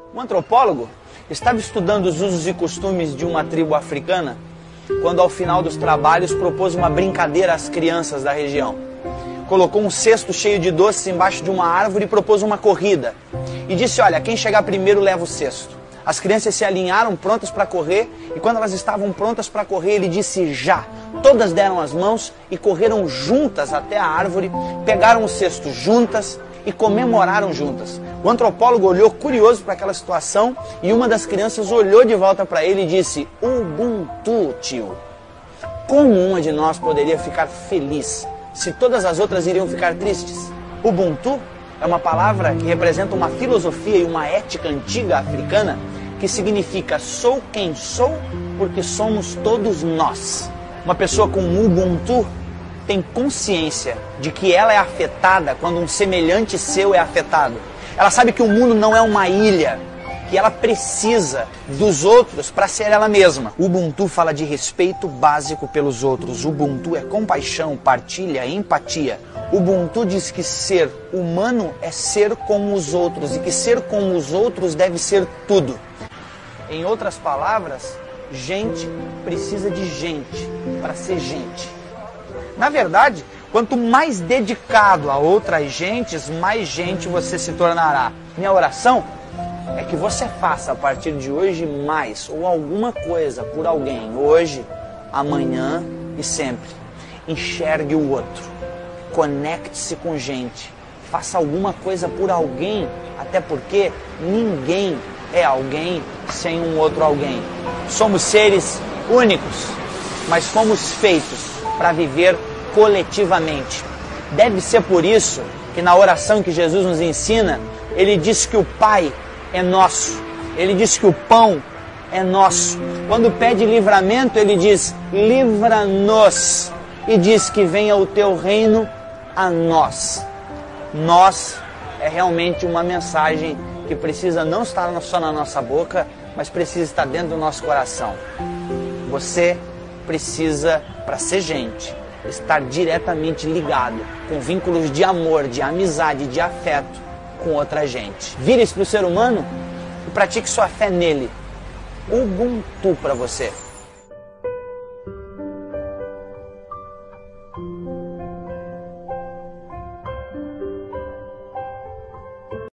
Um antropólogo estava estudando os usos e costumes de uma tribo africana quando, ao final dos trabalhos, propôs uma brincadeira às crianças da região. Colocou um cesto cheio de doces embaixo de uma árvore e propôs uma corrida. E disse, olha, quem chegar primeiro leva o cesto. As crianças se alinharam prontas para correr e quando elas estavam prontas para correr, ele disse já. Todas deram as mãos e correram juntas até a árvore, pegaram o cesto juntas e comemoraram juntas. O antropólogo olhou curioso para aquela situação e uma das crianças olhou de volta para ele e disse, Ubuntu, tio. Como uma de nós poderia ficar feliz se todas as outras iriam ficar tristes? Ubuntu é uma palavra que representa uma filosofia e uma ética antiga africana que significa sou quem sou porque somos todos nós. Uma pessoa com Ubuntu tem consciência de que ela é afetada quando um semelhante seu é afetado. Ela sabe que o mundo não é uma ilha, que ela precisa dos outros para ser ela mesma. Ubuntu fala de respeito básico pelos outros. Ubuntu é compaixão, partilha, empatia. Ubuntu diz que ser humano é ser como os outros e que ser como os outros deve ser tudo. Em outras palavras, gente precisa de gente para ser gente. Na verdade, quanto mais dedicado a outras gentes, mais gente você se tornará. Minha oração é que você faça a partir de hoje mais ou alguma coisa por alguém, hoje, amanhã e sempre. Enxergue o outro, conecte-se com gente, faça alguma coisa por alguém, até porque ninguém é alguém sem um outro alguém. Somos seres únicos, mas fomos feitos para viver coletivamente. Deve ser por isso que na oração que Jesus nos ensina, ele diz que o Pai é nosso. Ele diz que o pão é nosso. Quando pede livramento, ele diz, livra-nos. E diz que venha o teu reino a nós. Nós é realmente uma mensagem que precisa não estar só na nossa boca, mas precisa estar dentro do nosso coração. Você precisa, para ser gente, estar diretamente ligado com vínculos de amor, de amizade, de afeto com outra gente. Vire-se para o ser humano e pratique sua fé nele. Ubuntu para você.